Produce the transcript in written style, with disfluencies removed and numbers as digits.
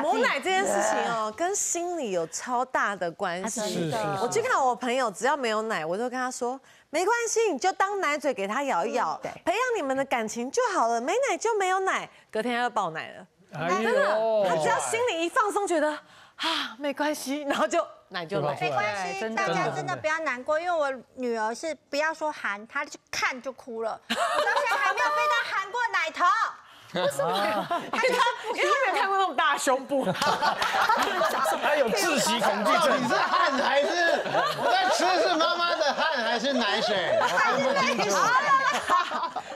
母奶这件事情哦，跟心理有超大的关系。我去看我朋友，只要没有奶，我就跟他说，没关系，你就当奶嘴给他咬一咬，培养你们的感情就好了。没奶就没有奶，隔天他就爆奶了。真的，他只要心里一放松，觉得啊没关系，然后就奶就来。 没关系，大家真的不要难过，因为我女儿是不要说含，她就看就哭了，我到现在还没有被她含过奶头。 为什么？因为他没有看过那种大胸部， 他有窒息恐惧症。 你是汗还是我在吃是妈妈的汗还是奶水？我分不清楚。